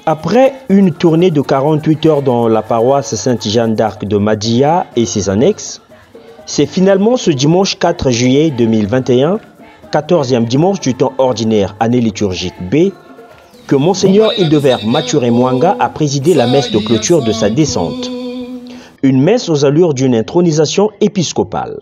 Après une tournée de 48 heures dans la paroisse Sainte-Jeanne d'Arc de Madia et ses annexes, c'est finalement ce dimanche 4 juillet 2021, 14e dimanche du temps ordinaire, année liturgique B, que Monseigneur Hildevert Maturé Mwanga a présidé la messe de clôture de sa descente. Une messe aux allures d'une intronisation épiscopale.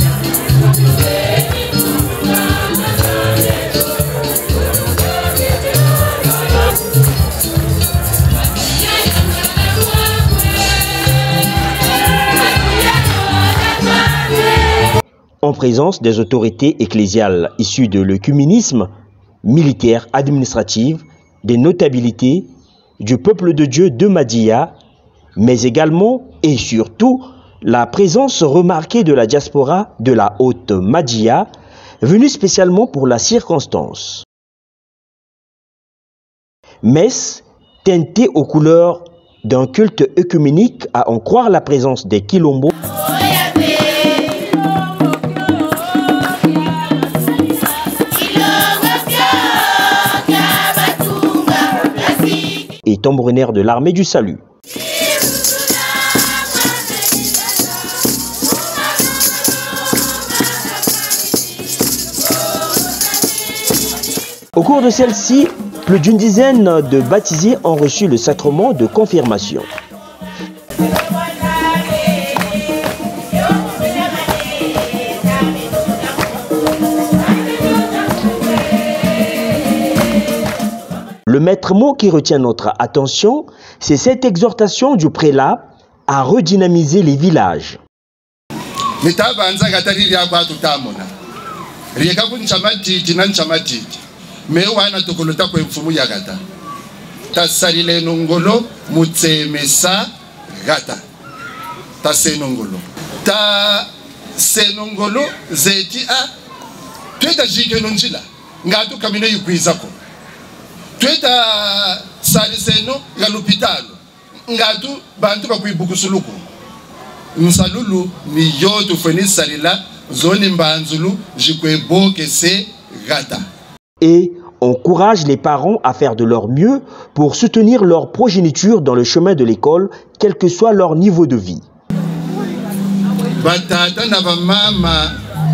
En présence des autorités ecclésiales issues de l'œcuménisme, militaire, administrative, des notabilités, du peuple de Dieu de Madia, mais également et surtout la présence remarquée de la diaspora de la Haute Madia, venue spécialement pour la circonstance. Messe teintée aux couleurs d'un culte œcuménique à en croire la présence des Kilombo et tambourinaires de l'armée du salut. Au cours de celle-ci, plus d'une dizaine de baptisés ont reçu le sacrement de confirmation. Le maître mot qui retient notre attention, c'est cette exhortation du prélat à redynamiser les villages. Tweta saliseno ya l'hôpital ngatu bantu bakwibukusuluku nsalulu ni yoto feni salila zoni mbanzulu jikweboke se gata. Et encourage les parents à faire de leur mieux pour soutenir leur progéniture dans le chemin de l'école, quel que soit leur niveau de vie. Batata na bamama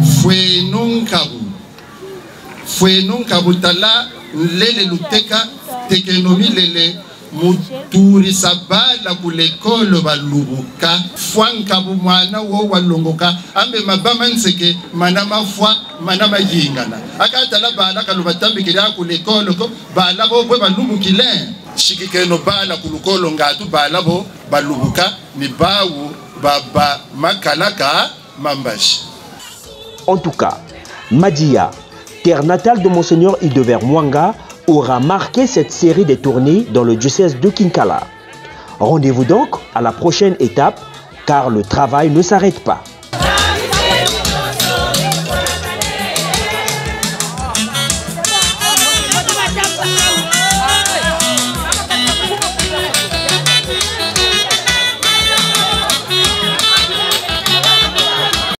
fwenonkabu tala lele luteka tekonomi lele muturi sabala kulekolo balubuka fwanka bumwana wo walongoka ambe mabama nseke manama fwa manama yingana akatala bala kalubatambi kira kulekolo ko bala bo balubukile shikikeno bala kulukolo ngatu bala bo balubuka ni bawu baba makalaka mambashi. En tout cas, Madia, terre natale de Monseigneur Hildevert Mwanga, aura marqué cette série de tournées dans le diocèse de Kinkala. Rendez-vous donc à la prochaine étape, car le travail ne s'arrête pas.